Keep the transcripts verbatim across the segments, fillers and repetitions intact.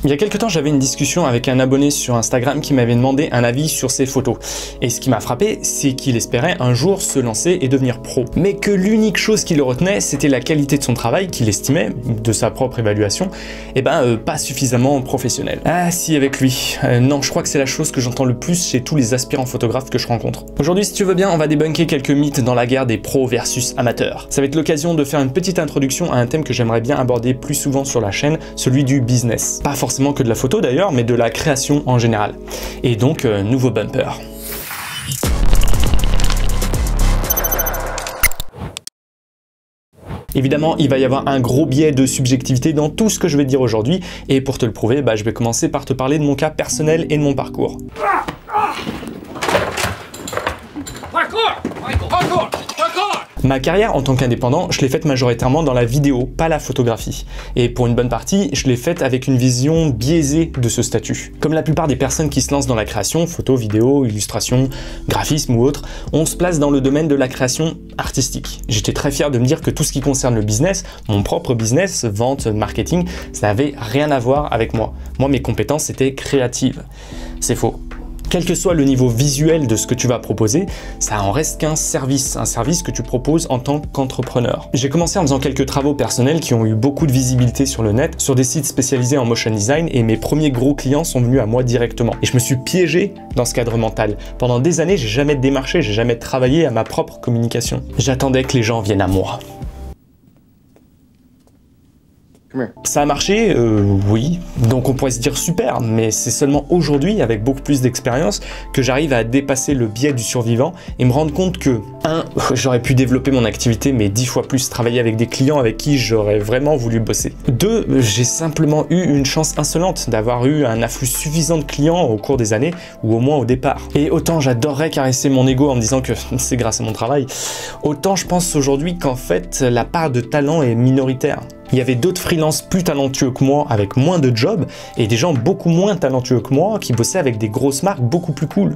Il y a quelques temps, j'avais une discussion avec un abonné sur Instagram qui m'avait demandé un avis sur ses photos. Et ce qui m'a frappé, c'est qu'il espérait un jour se lancer et devenir pro. Mais que l'unique chose qui le retenait, c'était la qualité de son travail, qu'il estimait, de sa propre évaluation, et ben euh, pas suffisamment professionnelle. Ah si, avec lui. Euh, non, je crois que c'est la chose que j'entends le plus chez tous les aspirants photographes que je rencontre. Aujourd'hui, si tu veux bien, on va débunker quelques mythes dans la guerre des pros versus amateurs. Ça va être l'occasion de faire une petite introduction à un thème que j'aimerais bien aborder plus souvent sur la chaîne, celui du business. Pas forcément que de la photo d'ailleurs, mais de la création en général. Et donc, euh, nouveau bumper. Évidemment, il va y avoir un gros biais de subjectivité dans tout ce que je vais te dire aujourd'hui, et pour te le prouver, bah, je vais commencer par te parler de mon cas personnel et de mon parcours. Ma carrière en tant qu'indépendant, je l'ai faite majoritairement dans la vidéo, pas la photographie. Et pour une bonne partie, je l'ai faite avec une vision biaisée de ce statut. Comme la plupart des personnes qui se lancent dans la création, photo, vidéo, illustration, graphisme ou autre, on se place dans le domaine de la création artistique. J'étais très fier de me dire que tout ce qui concerne le business, mon propre business, vente, marketing, ça n'avait rien à voir avec moi. Moi, mes compétences étaient créatives. C'est faux. Quel que soit le niveau visuel de ce que tu vas proposer, ça en reste qu'un service, un service que tu proposes en tant qu'entrepreneur. J'ai commencé en faisant quelques travaux personnels qui ont eu beaucoup de visibilité sur le net, sur des sites spécialisés en motion design, et mes premiers gros clients sont venus à moi directement. Et je me suis piégé dans ce cadre mental. Pendant des années, j'ai jamais démarché, j'ai jamais travaillé à ma propre communication. J'attendais que les gens viennent à moi. Ça a marché, euh, oui, donc on pourrait se dire super, mais c'est seulement aujourd'hui, avec beaucoup plus d'expérience, que j'arrive à dépasser le biais du survivant et me rendre compte que, un, j'aurais pu développer mon activité, mais dix fois plus, travailler avec des clients avec qui j'aurais vraiment voulu bosser. Deux, j'ai simplement eu une chance insolente d'avoir eu un afflux suffisant de clients au cours des années, ou au moins au départ. Et autant j'adorerais caresser mon ego en me disant que c'est grâce à mon travail, autant je pense aujourd'hui qu'en fait, la part de talent est minoritaire. Il y avait d'autres freelances plus talentueux que moi avec moins de jobs et des gens beaucoup moins talentueux que moi qui bossaient avec des grosses marques beaucoup plus cool.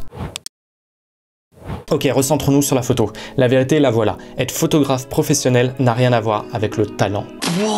Ok, recentrons-nous sur la photo. La vérité, la voilà. Être photographe professionnel n'a rien à voir avec le talent.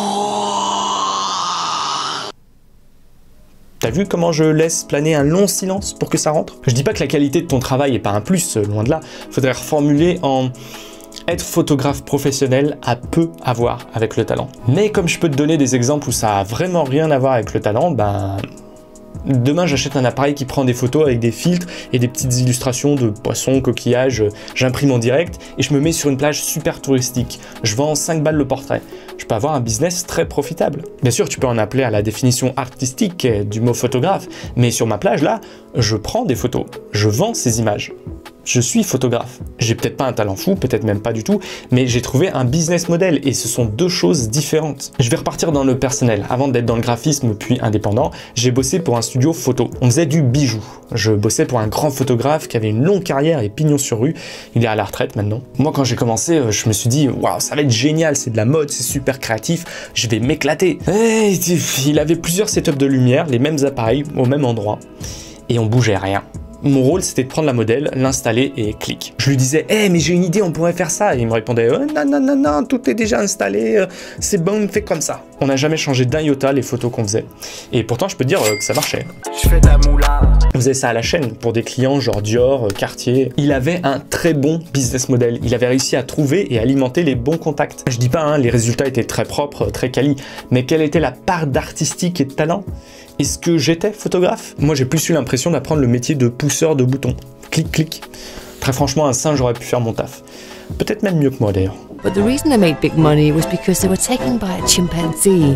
T'as vu comment je laisse planer un long silence pour que ça rentre? Je dis pas que la qualité de ton travail est pas un plus, loin de là. Faudrait reformuler en... Être photographe professionnel a peu à voir avec le talent. Mais comme je peux te donner des exemples où ça a vraiment rien à voir avec le talent, ben... Demain, j'achète un appareil qui prend des photos avec des filtres et des petites illustrations de poissons, coquillages, j'imprime en direct et je me mets sur une plage super touristique. Je vends cinq balles le portrait. Je peux avoir un business très profitable. Bien sûr, tu peux en appeler à la définition artistique du mot photographe, mais sur ma plage, là, je prends des photos, je vends ces images. Je suis photographe. J'ai peut-être pas un talent fou, peut-être même pas du tout, mais j'ai trouvé un business model et ce sont deux choses différentes. Je vais repartir dans le personnel. Avant d'être dans le graphisme puis indépendant, j'ai bossé pour un studio photo. On faisait du bijou. Je bossais pour un grand photographe qui avait une longue carrière et pignon sur rue. Il est à la retraite maintenant. Moi, quand j'ai commencé, je me suis dit, waouh, ça va être génial, c'est de la mode, c'est super créatif, je vais m'éclater. Et il avait plusieurs setups de lumière, les mêmes appareils au même endroit et on bougeait rien. Mon rôle, c'était de prendre la modèle, l'installer et clic. Je lui disais, hé, hey, mais j'ai une idée, on pourrait faire ça. Et il me répondait, oh, non, non, non, non, tout est déjà installé, euh, c'est bon, fait comme ça. On n'a jamais changé d'un iota les photos qu'on faisait. Et pourtant, je peux te dire euh, que ça marchait. Je fais de la moula. On faisait ça à la chaîne pour des clients genre Dior, euh, Cartier. Il avait un très bon business model. Il avait réussi à trouver et alimenter les bons contacts. Je dis pas, hein, les résultats étaient très propres, très quali, mais quelle était la part d'artistique et de talent? Est-ce que j'étais photographe? Moi, j'ai plus eu l'impression d'apprendre le métier de pousseur de boutons. Clic, clic. Très franchement, un singe aurait pu faire mon taf. Peut-être même mieux que moi, d'ailleurs. But the reason they made big money was because they were taken by a chimpanzee.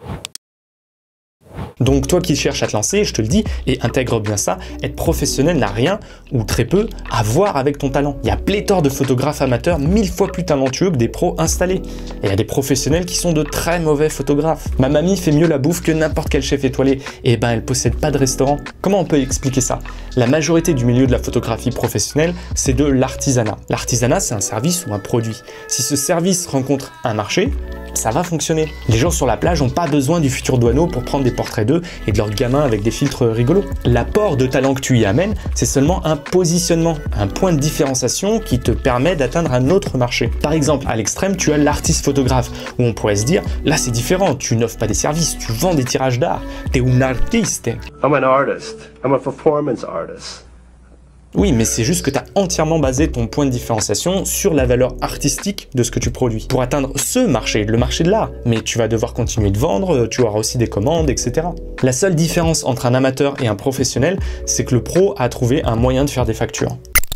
Donc toi qui cherches à te lancer, je te le dis, et intègre bien ça, être professionnel n'a rien, ou très peu, à voir avec ton talent. Il y a pléthore de photographes amateurs mille fois plus talentueux que des pros installés. Et il y a des professionnels qui sont de très mauvais photographes. Ma mamie fait mieux la bouffe que n'importe quel chef étoilé, et ben elle possède pas de restaurant. Comment on peut expliquer ça? La majorité du milieu de la photographie professionnelle, c'est de l'artisanat. L'artisanat, c'est un service ou un produit. Si ce service rencontre un marché, ça va fonctionner. Les gens sur la plage n'ont pas besoin du futur douaneau pour prendre des portraits d'eux et de leurs gamins avec des filtres rigolos. L'apport de talent que tu y amènes, c'est seulement un positionnement, un point de différenciation qui te permet d'atteindre un autre marché. Par exemple, à l'extrême, tu as l'artiste photographe, où on pourrait se dire, là c'est différent, tu n'offres pas des services, tu vends des tirages d'art, t'es un artiste. I'm an artist. I'm a performance artist. Oui, mais c'est juste que tu as entièrement basé ton point de différenciation sur la valeur artistique de ce que tu produis. Pour atteindre ce marché, le marché de l'art, mais tu vas devoir continuer de vendre, tu auras aussi des commandes, et cetera. La seule différence entre un amateur et un professionnel, c'est que le pro a trouvé un moyen de faire des factures.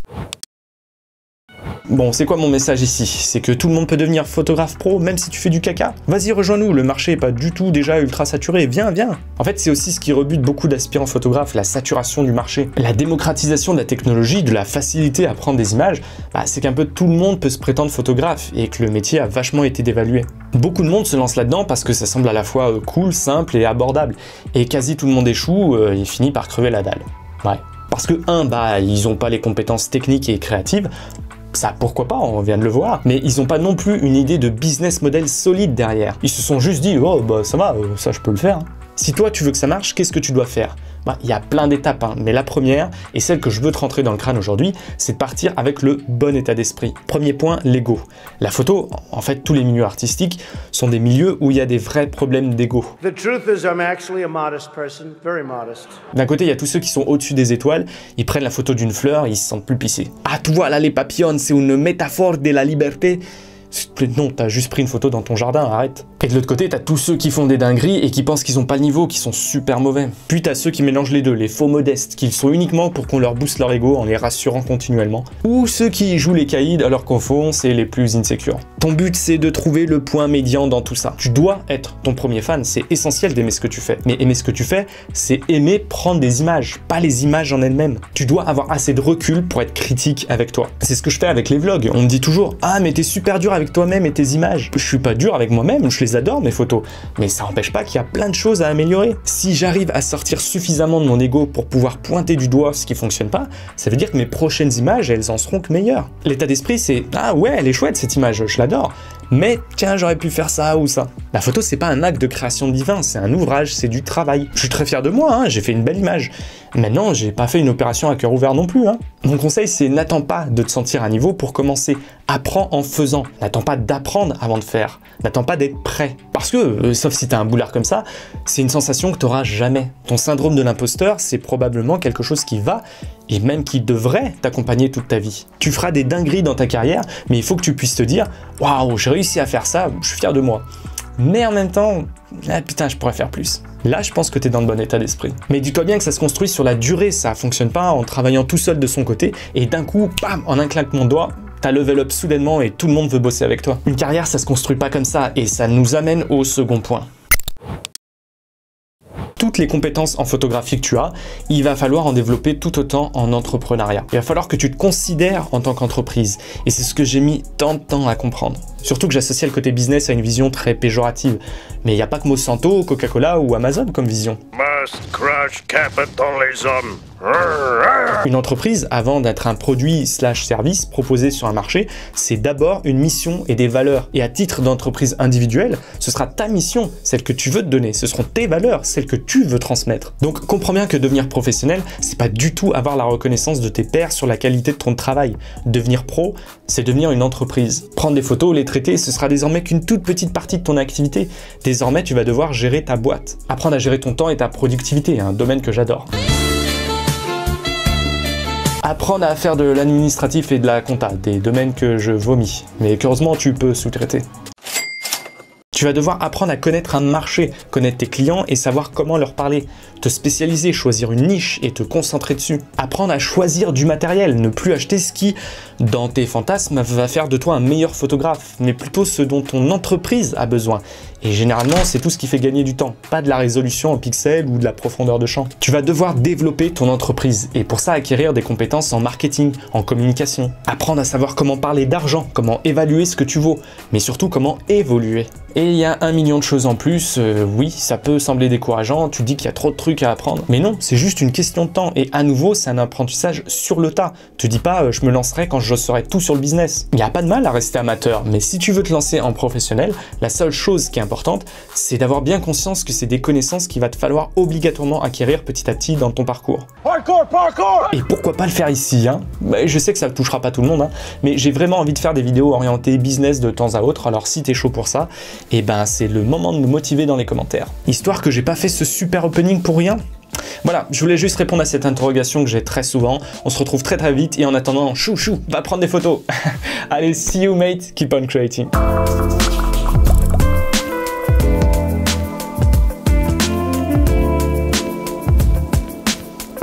Bon, c'est quoi mon message ici? C'est que tout le monde peut devenir photographe pro, même si tu fais du caca. Vas-y, rejoins-nous, le marché est pas du tout déjà ultra saturé, viens, viens. En fait, c'est aussi ce qui rebute beaucoup d'aspirants photographes, la saturation du marché. La démocratisation de la technologie, de la facilité à prendre des images, bah, c'est qu'un peu tout le monde peut se prétendre photographe et que le métier a vachement été dévalué. Beaucoup de monde se lance là-dedans parce que ça semble à la fois euh, cool, simple et abordable. Et quasi tout le monde échoue euh, et finit par crever la dalle. Ouais. Parce que, un, bah, ils ont pas les compétences techniques et créatives. Ça, pourquoi pas, on vient de le voir. Mais ils n'ont pas non plus une idée de business model solide derrière. Ils se sont juste dit, oh bah ça va, ça je peux le faire. Si toi tu veux que ça marche, qu'est-ce que tu dois faire? Bah, il y a plein d'étapes, hein, mais la première, et celle que je veux te rentrer dans le crâne aujourd'hui, c'est de partir avec le bon état d'esprit. Premier point, l'ego. La photo, en fait, tous les milieux artistiques sont des milieux où il y a des vrais problèmes d'ego. D'un côté, il y a tous ceux qui sont au-dessus des étoiles, ils prennent la photo d'une fleur et ils se sentent plus pissés. Ah, tu vois, là, les papillons, c'est une métaphore de la liberté. Non, t'as juste pris une photo dans ton jardin, arrête. Et de l'autre côté, t'as tous ceux qui font des dingueries et qui pensent qu'ils ont pas le niveau, qui sont super mauvais. Puis t'as ceux qui mélangent les deux, les faux modestes, qui le sont uniquement pour qu'on leur booste leur ego en les rassurant continuellement. Ou ceux qui jouent les caïds alors qu'au fond, c'est les plus insécures. Ton but, c'est de trouver le point médian dans tout ça. Tu dois être ton premier fan, c'est essentiel d'aimer ce que tu fais. Mais aimer ce que tu fais, c'est aimer prendre des images, pas les images en elles-mêmes. Tu dois avoir assez de recul pour être critique avec toi. C'est ce que je fais avec les vlogs. On me dit toujours, ah mais t'es super dur avec toi-même et tes images. Je suis pas dur avec moi-même, je les adore mes photos, mais ça n'empêche pas qu'il y a plein de choses à améliorer. Si j'arrive à sortir suffisamment de mon ego pour pouvoir pointer du doigt ce qui fonctionne pas, ça veut dire que mes prochaines images, elles en seront que meilleures. L'état d'esprit, c'est ah ouais, elle est chouette cette image, je l'adore, mais tiens, j'aurais pu faire ça ou ça. La photo, c'est pas un acte de création divin, c'est un ouvrage, c'est du travail. Je suis très fier de moi, hein, j'ai fait une belle image. Maintenant, j'ai pas fait une opération à cœur ouvert non plus. Hein. Mon conseil, c'est n'attends pas de te sentir à niveau pour commencer. Apprends en faisant. N'attends pas d'apprendre avant de faire. N'attends pas d'être prêt. Parce que, euh, sauf si t'as un boulard comme ça, c'est une sensation que t'auras jamais. Ton syndrome de l'imposteur, c'est probablement quelque chose qui va et même qui devrait t'accompagner toute ta vie. Tu feras des dingueries dans ta carrière, mais il faut que tu puisses te dire « Waouh, j'ai réussi à faire ça, je suis fier de moi ». Mais en même temps, ah, putain, je pourrais faire plus. Là, je pense que tu es dans le bon état d'esprit. Mais dis-toi bien que ça se construit sur la durée, ça fonctionne pas en travaillant tout seul de son côté, et d'un coup, bam, en un claquement de doigts, t'as level up soudainement et tout le monde veut bosser avec toi. Une carrière, ça se construit pas comme ça, et ça nous amène au second point. Toutes les compétences en photographie que tu as, il va falloir en développer tout autant en entrepreneuriat. Il va falloir que tu te considères en tant qu'entreprise. Et c'est ce que j'ai mis tant de temps à comprendre. Surtout que j'associe le côté business à une vision très péjorative. Mais il n'y a pas que Monsanto, Coca-Cola ou Amazon comme vision. Must crush capitalism. Une entreprise, avant d'être un produit slash service proposé sur un marché, c'est d'abord une mission et des valeurs. Et à titre d'entreprise individuelle, ce sera ta mission, celle que tu veux te donner. Ce seront tes valeurs, celles que tu veux transmettre. Donc comprends bien que devenir professionnel, c'est pas du tout avoir la reconnaissance de tes pairs sur la qualité de ton travail. Devenir pro, c'est devenir une entreprise. Prendre des photos, les traiter, ce sera désormais qu'une toute petite partie de ton activité. Désormais, tu vas devoir gérer ta boîte. Apprendre à gérer ton temps et ta productivité, un domaine que j'adore. Apprendre à faire de l'administratif et de la compta, des domaines que je vomis, mais qu'heureusement tu peux sous-traiter. Tu vas devoir apprendre à connaître un marché, connaître tes clients et savoir comment leur parler. Te spécialiser, choisir une niche et te concentrer dessus. Apprendre à choisir du matériel, ne plus acheter ce qui, dans tes fantasmes, va faire de toi un meilleur photographe, mais plutôt ce dont ton entreprise a besoin. Et généralement, c'est tout ce qui fait gagner du temps, pas de la résolution en pixels ou de la profondeur de champ. Tu vas devoir développer ton entreprise et pour ça acquérir des compétences en marketing, en communication, apprendre à savoir comment parler d'argent, comment évaluer ce que tu vaux, mais surtout comment évoluer. Et il y a un million de choses en plus, euh, oui, ça peut sembler décourageant, tu dis qu'il y a trop de trucs à apprendre, mais non, c'est juste une question de temps, et à nouveau, c'est un apprentissage sur le tas. Te dis pas, euh, je me lancerai quand je saurai tout sur le business. Il n'y a pas de mal à rester amateur, mais si tu veux te lancer en professionnel, la seule chose qui est importante, c'est d'avoir bien conscience que c'est des connaissances qu'il va te falloir obligatoirement acquérir petit à petit dans ton parcours. Parkour, parkour! Et pourquoi pas le faire ici, hein? Bah, je sais que ça ne touchera pas tout le monde, hein, mais j'ai vraiment envie de faire des vidéos orientées business de temps à autre, alors si t'es chaud pour ça, et ben c'est le moment de me motiver dans les commentaires. Histoire que j'ai pas fait ce super opening pour rien. Voilà, je voulais juste répondre à cette interrogation que j'ai très souvent. On se retrouve très très vite et en attendant, chou chou, va prendre des photos. Allez, see you mate, keep on creating.